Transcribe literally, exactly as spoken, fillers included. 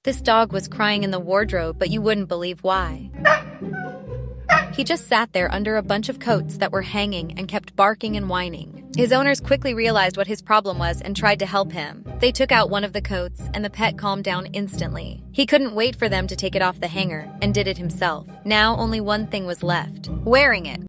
This dog was crying in the wardrobe, but you wouldn't believe why. He just sat there under a bunch of coats that were hanging and kept barking and whining. His owners quickly realized what his problem was and tried to help him. They took out one of the coats, and the pet calmed down instantly. He couldn't wait for them to take it off the hanger and did it himself. Now only one thing was left: wearing it.